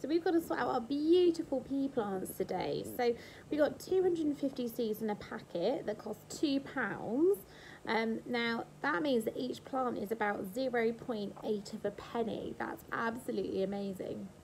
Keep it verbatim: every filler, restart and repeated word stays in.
So we've got to sort out our beautiful pea plants today. So we got two hundred fifty seeds in a packet that cost two pounds. Um, now that means that each plant is about zero point eight of a penny. That's absolutely amazing.